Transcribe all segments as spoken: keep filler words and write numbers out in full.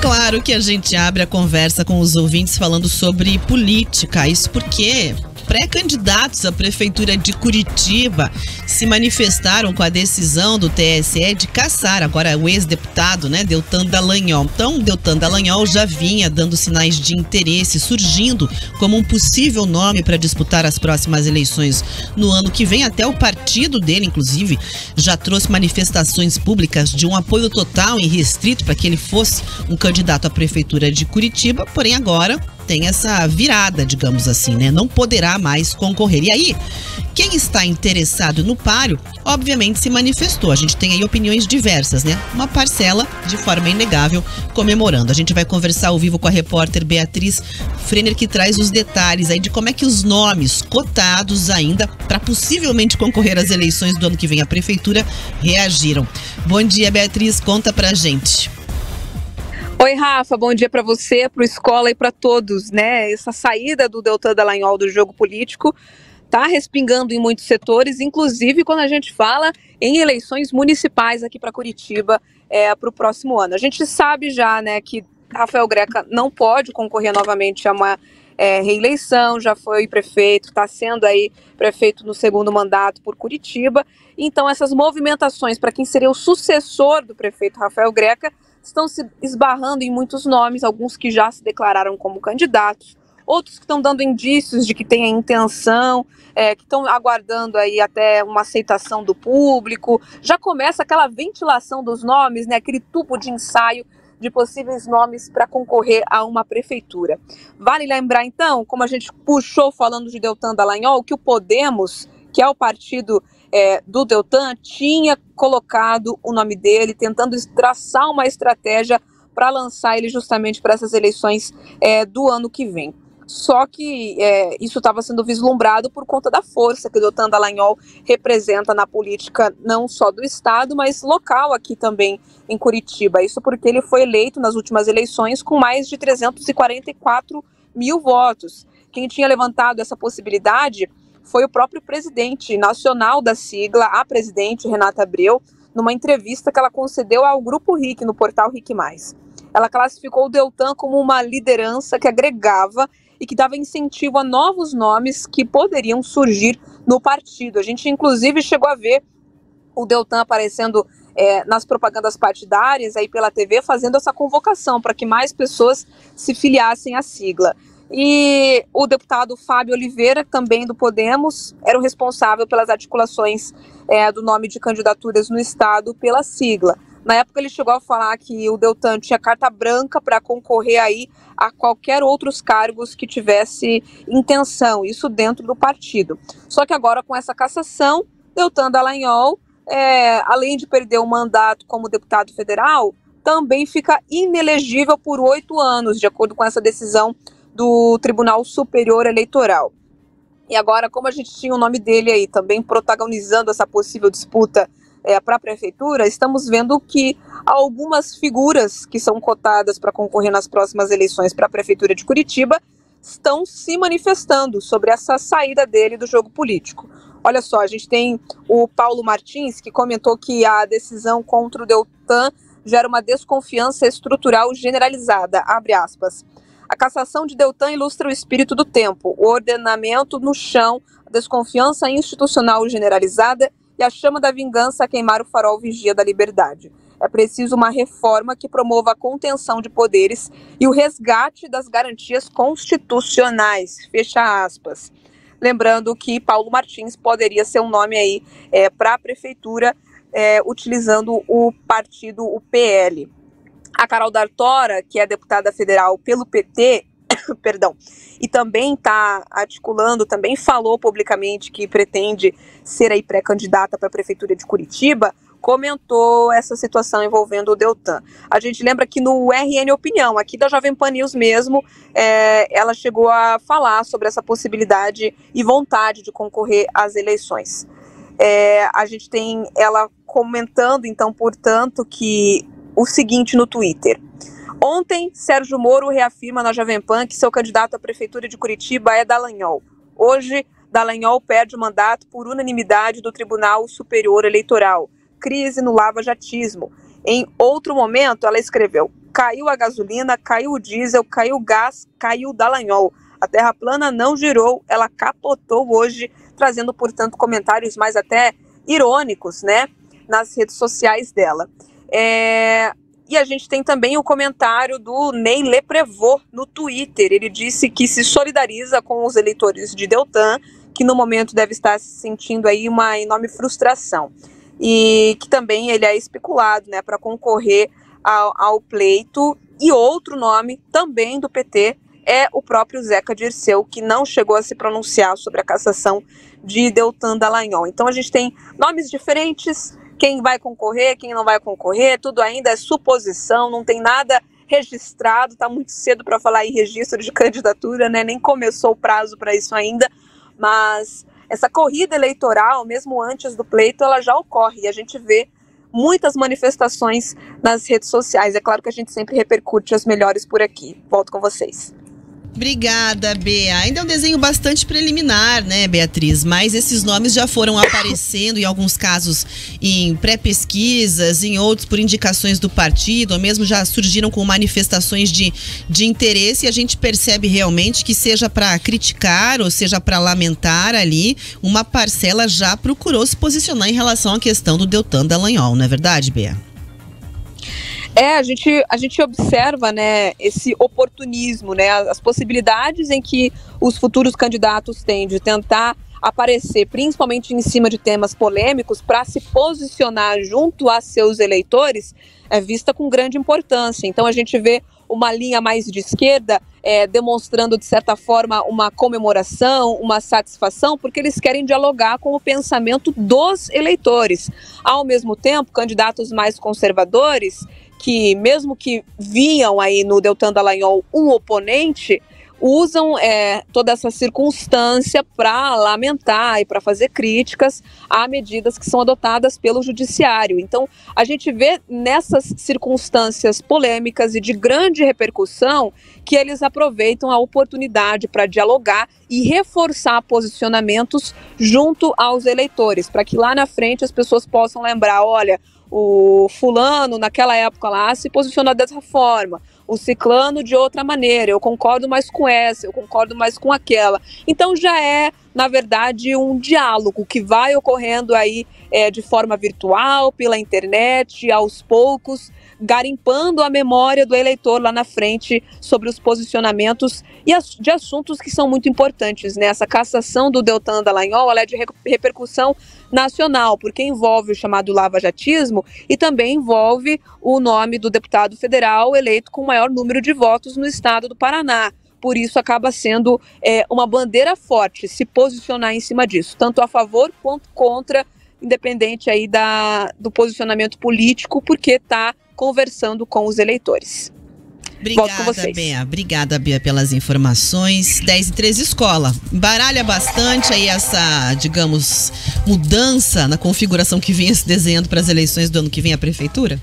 claro que a gente abre a conversa com os ouvintes falando sobre política. Isso porque pré-candidatos à Prefeitura de Curitiba se manifestaram com a decisão do T S E de caçar agora o ex-deputado, né, Deltan Dallagnol. Então, Deltan Dallagnol já vinha dando sinais de interesse, surgindo como um possível nome para disputar as próximas eleições no ano que vem. Até o partido dele, inclusive, já trouxe manifestações públicas de um apoio total e restrito para que ele fosse um candidato à Prefeitura de Curitiba, porém agora tem essa virada, digamos assim, né? Não poderá mais concorrer. E aí, quem está interessado no páreo, obviamente se manifestou. A gente tem aí opiniões diversas, né? Uma parcela, de forma inegável, comemorando. A gente vai conversar ao vivo com a repórter Beatriz Frener, que traz os detalhes aí de como é que os nomes cotados ainda para possivelmente concorrer às eleições do ano que vem à Prefeitura reagiram. Bom dia, Beatriz. Conta pra gente. Oi, Rafa, bom dia para você, para o Escola e para todos, né? Essa saída do Deltan Dallagnol do jogo político está respingando em muitos setores, inclusive quando a gente fala em eleições municipais aqui para Curitiba é, para o próximo ano. A gente sabe já, né, que Rafael Greca não pode concorrer novamente a uma é, reeleição, já foi prefeito, está sendo aí prefeito no segundo mandato por Curitiba. Então essas movimentações para quem seria o sucessor do prefeito Rafael Greca estão se esbarrando em muitos nomes, alguns que já se declararam como candidatos, outros que estão dando indícios de que têm a intenção, é, que estão aguardando aí até uma aceitação do público. Já começa aquela ventilação dos nomes, né, aquele tubo de ensaio de possíveis nomes para concorrer a uma prefeitura. Vale lembrar então, como a gente puxou falando de Deltan Dallagnol, que o Podemos, que é o partido É, do Deltan, tinha colocado o nome dele, tentando traçar uma estratégia para lançar ele justamente para essas eleições é, do ano que vem. Só que é, isso estava sendo vislumbrado por conta da força que o Deltan Dallagnol representa na política, não só do estado, mas local aqui também em Curitiba. Isso porque ele foi eleito nas últimas eleições com mais de trezentos e quarenta e quatro mil votos. Quem tinha levantado essa possibilidade foi o próprio presidente nacional da sigla, a presidente Renata Abreu, numa entrevista que ela concedeu ao Grupo R I C, no portal R I C mais. Ela classificou o Deltan como uma liderança que agregava e que dava incentivo a novos nomes que poderiam surgir no partido. A gente, inclusive, chegou a ver o Deltan aparecendo é, nas propagandas partidárias aí pela T V, fazendo essa convocação para que mais pessoas se filiassem à sigla. E o deputado Fábio Oliveira, também do Podemos, era o responsável pelas articulações é, do nome de candidaturas no estado pela sigla. Na época ele chegou a falar que o Deltan tinha carta branca para concorrer aí a qualquer outros cargos que tivesse intenção, isso dentro do partido. Só que agora com essa cassação, Deltan Dallagnol, é, além de perder o mandato como deputado federal, também fica inelegível por oito anos, de acordo com essa decisão do Tribunal Superior Eleitoral. E agora, como a gente tinha o nome dele aí também protagonizando essa possível disputa é, para a prefeitura, estamos vendo que algumas figuras que são cotadas para concorrer nas próximas eleições para a prefeitura de Curitiba estão se manifestando sobre essa saída dele do jogo político. Olha só, a gente tem o Paulo Martins, que comentou que a decisão contra o Deltan gera uma desconfiança estrutural generalizada, abre aspas. A cassação de Deltan ilustra o espírito do tempo, o ordenamento no chão, a desconfiança institucional generalizada e a chama da vingança a queimar o farol vigia da liberdade. É preciso uma reforma que promova a contenção de poderes e o resgate das garantias constitucionais, fecha aspas. Lembrando que Paulo Martins poderia ser um nome aí é, para a prefeitura, é, utilizando o partido, o P L. A Carol D'Artora, que é deputada federal pelo P T, perdão, e também está articulando, também falou publicamente que pretende ser aí pré-candidata para a Prefeitura de Curitiba, comentou essa situação envolvendo o Deltan. A gente lembra que no R N Opinião, aqui da Jovem Pan News mesmo, é, ela chegou a falar sobre essa possibilidade e vontade de concorrer às eleições. É, a gente tem ela comentando, então, portanto, que o seguinte no Twitter. Ontem, Sérgio Moro reafirma na Jovem Pan que seu candidato à Prefeitura de Curitiba é Dallagnol. Hoje, Dallagnol perde o mandato por unanimidade do Tribunal Superior Eleitoral. Crise no lava-jatismo. Em outro momento, ela escreveu: caiu a gasolina, caiu o diesel, caiu o gás, caiu o Dallagnol. A terra plana não girou, ela capotou hoje, trazendo, portanto, comentários mais até irônicos, né, nas redes sociais dela. É... E a gente tem também o comentário do Ney Leprevot no Twitter. Ele disse que se solidariza com os eleitores de Deltan, que no momento deve estar sentindo aí uma enorme frustração. E que também ele é especulado, né, para concorrer ao, ao pleito. E outro nome também do P T é o próprio Zeca Dirceu, que não chegou a se pronunciar sobre a cassação de Deltan Dallagnol. Então a gente tem nomes diferentes, quem vai concorrer, quem não vai concorrer, tudo ainda é suposição, não tem nada registrado, está muito cedo para falar em registro de candidatura, né? Nem começou o prazo para isso ainda, mas essa corrida eleitoral, mesmo antes do pleito, ela já ocorre e a gente vê muitas manifestações nas redes sociais. É claro que a gente sempre repercute as melhores por aqui. Volto com vocês. Obrigada, Bea. Ainda é um desenho bastante preliminar, né, Beatriz? Mas esses nomes já foram aparecendo, em alguns casos, em pré-pesquisas, em outros por indicações do partido, ou mesmo já surgiram com manifestações de, de interesse, e a gente percebe realmente que, seja para criticar ou seja para lamentar ali, uma parcela já procurou se posicionar em relação à questão do Deltan Dallagnol, não é verdade, Bea? É, a gente, a gente observa, né, esse oportunismo, né, as possibilidades em que os futuros candidatos têm de tentar aparecer, principalmente em cima de temas polêmicos, para se posicionar junto a seus eleitores, é vista com grande importância. Então a gente vê uma linha mais de esquerda é, demonstrando, de certa forma, uma comemoração, uma satisfação, porque eles querem dialogar com o pensamento dos eleitores. Ao mesmo tempo, candidatos mais conservadores, que mesmo que viam aí no Deltan Dallagnol um oponente, usam é, toda essa circunstância para lamentar e para fazer críticas a medidas que são adotadas pelo judiciário. Então, a gente vê nessas circunstâncias polêmicas e de grande repercussão que eles aproveitam a oportunidade para dialogar e reforçar posicionamentos junto aos eleitores, para que lá na frente as pessoas possam lembrar, olha, o fulano naquela época lá se posicionou dessa forma, o ciclano de outra maneira, eu concordo mais com essa, eu concordo mais com aquela. Então já é, na verdade, um diálogo que vai ocorrendo aí é, de forma virtual, pela internet, aos poucos, garimpando a memória do eleitor lá na frente sobre os posicionamentos e de assuntos que são muito importantes, né? Essa cassação do Deltan Dallagnol, ela é de repercussão nacional, porque envolve o chamado lava-jatismo e também envolve o nome do deputado federal eleito com o maior número de votos no estado do Paraná. Por isso acaba sendo é, uma bandeira forte se posicionar em cima disso, tanto a favor quanto contra, independente aí da, do posicionamento político, porque está conversando com os eleitores. Obrigada, Bea. Obrigada, Bea, pelas informações. dez e treze Escola. Embaralha bastante aí essa, digamos, mudança na configuração que vinha se desenhando para as eleições do ano que vem à prefeitura?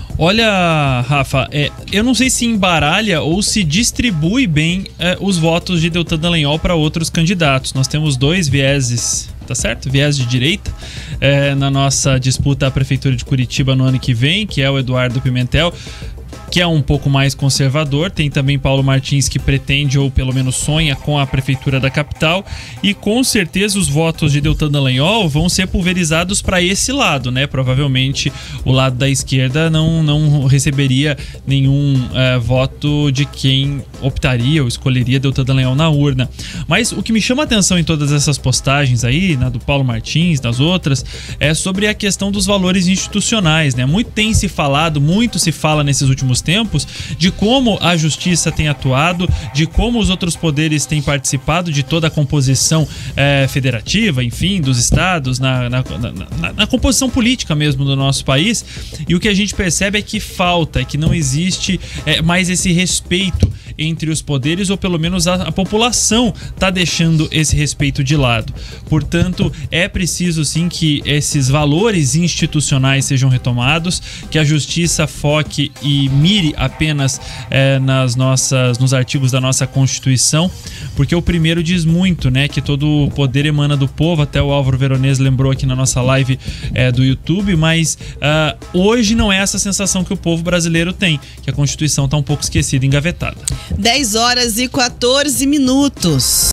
Olha, Rafa, é, eu não sei se embaralha ou se distribui bem é, os votos de Deltan Dallagnol para outros candidatos. Nós temos dois vieses, tá certo? Viés de direita é, na nossa disputa à prefeitura de Curitiba no ano que vem, que é o Eduardo Pimentel, que é um pouco mais conservador. Tem também Paulo Martins, que pretende ou pelo menos sonha com a prefeitura da capital, e com certeza os votos de Deltan Dallagnol vão ser pulverizados para esse lado, né? Provavelmente o lado da esquerda não, não receberia nenhum uh, voto de quem optaria ou escolheria Deltan Dallagnol na urna. Mas o que me chama a atenção em todas essas postagens aí, na do Paulo Martins, das outras, é sobre a questão dos valores institucionais, né? Muito tem se falado, muito se fala nesses últimos tempos de como a justiça tem atuado, de como os outros poderes têm participado de toda a composição é, federativa, enfim, dos estados, na, na, na, na composição política mesmo do nosso país. E o que a gente percebe é que falta, é que não existe é, mais esse respeito entre os poderes, ou pelo menos a, a população está deixando esse respeito de lado. Portanto, é preciso sim que esses valores institucionais sejam retomados, que a justiça foque e mire apenas é, nas nossas, nos artigos da nossa Constituição, porque o primeiro diz muito, né, que todo o poder emana do povo. Até o Álvaro Veronese lembrou aqui na nossa live é, do YouTube, mas uh, hoje não é essa sensação que o povo brasileiro tem, que a Constituição está um pouco esquecida, engavetada. dez horas e quatorze minutos.